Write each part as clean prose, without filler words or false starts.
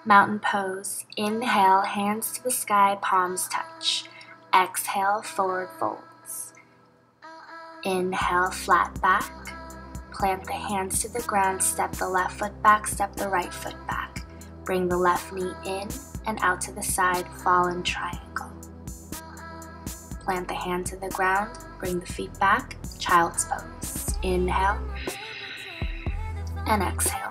Mountain pose. Inhale, hands to the sky, palms touch. Exhale, forward folds. Inhale, flat back. Plant the hands to the ground, step the left foot back, step the right foot back. Bring the left knee in and out to the side, fallen triangle. Plant the hand to the ground, bring the feet back, child's pose. Inhale and exhale.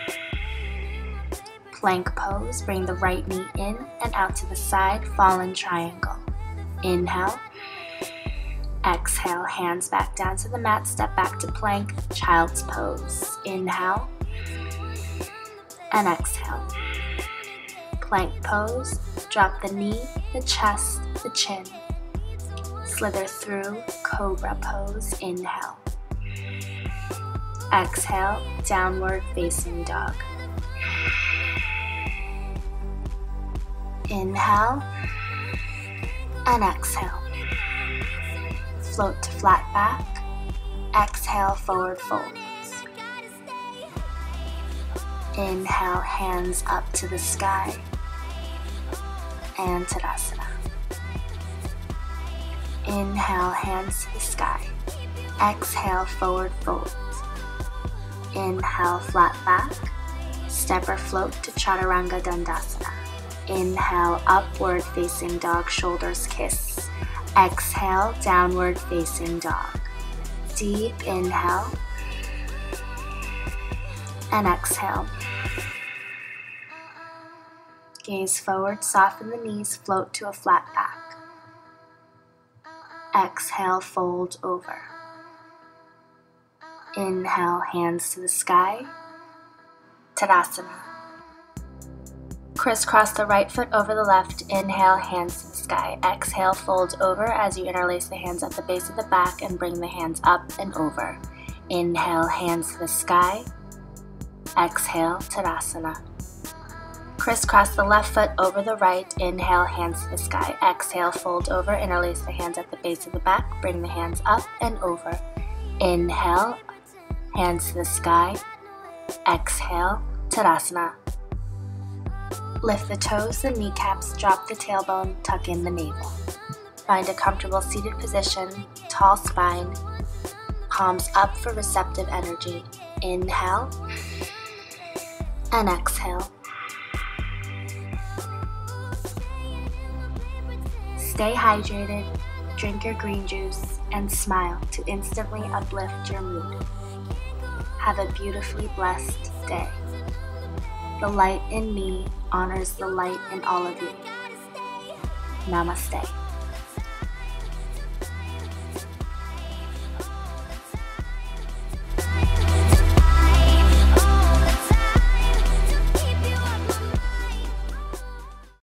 Plank pose, bring the right knee in and out to the side, fallen triangle. Inhale. Exhale, hands back down to the mat, step back to plank, child's pose. Inhale and exhale. Plank pose, drop the knee, the chest, the chin. Slither through, cobra pose. Inhale. Exhale, downward facing dog. Inhale and exhale. Float to flat back. Exhale, forward folds. Inhale, hands up to the sky. And Tadasana. Inhale, hands to the sky. Exhale, forward fold. Inhale, flat back. Step or float to Chaturanga Dandasana. Inhale, upward facing dog, shoulders kiss. Exhale, downward facing dog. Deep inhale and exhale. Gaze forward, soften the knees, float to a flat back. Exhale, fold over. Inhale, hands to the sky. Tadasana. Crisscross the right foot over the left. Inhale, hands to the sky. Exhale, fold over as you interlace the hands at the base of the back and bring the hands up and over. Inhale, hands to the sky. Exhale, Tadasana. Crisscross the left foot over the right. Inhale, hands to the sky. Exhale, fold over, interlace the hands at the base of the back. Bring the hands up and over. Inhale, hands to the sky. Exhale, Tadasana. Lift the toes, the kneecaps, drop the tailbone, tuck in the navel. Find a comfortable seated position, tall spine, palms up for receptive energy. Inhale and exhale. Stay hydrated, drink your green juice, and smile to instantly uplift your mood. Have a beautifully blessed day. The light in me honors the light in all of you. Namaste.